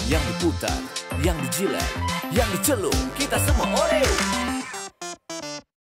Yang diputar, yang dijilat, yang dicelup, kita semua Oreo.